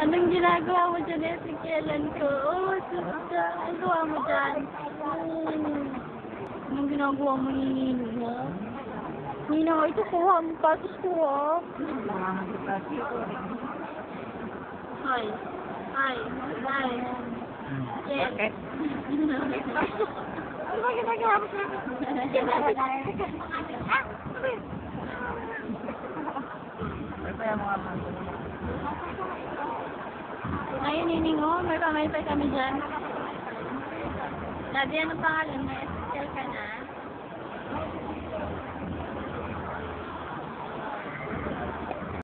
Anong ginagawa mo dyan, Ezekiel ko? Oh, susta. Anong gawa mo dyan? Anong ginagawa mo, Nino mo? Nino, ito kuha mo. Patos kuha. Ay. Ay. Ay. Yes. Bakit? Ano ba ginagawa mo sa Ayun, Nining, oh. May pamaypay kami dyan. Daddy, ano pangalan mo? Ezekiel ka na?